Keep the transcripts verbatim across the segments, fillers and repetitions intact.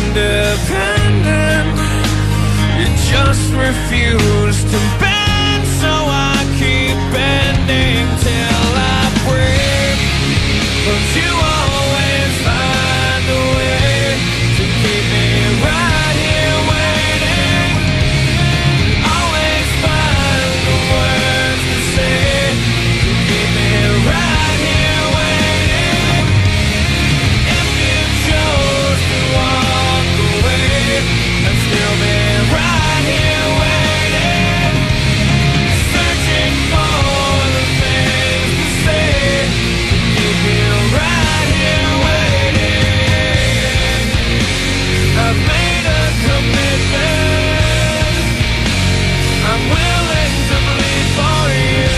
independent. You just refuse to bend, so I keep bending till I break. But you always find a way to keep me right here waiting. Always find the words to say to keep me right here waiting. If you chose to walk away, I'd still be right here waiting, searching for the things to say to keep you right here waiting. I've made a commitment, I'm willing to bleed for you.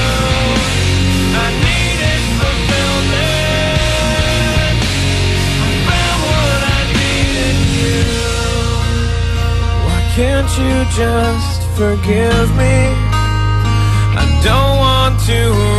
I needed fulfillment, I found what I needed you. Why can't you just forgive me? I don't want to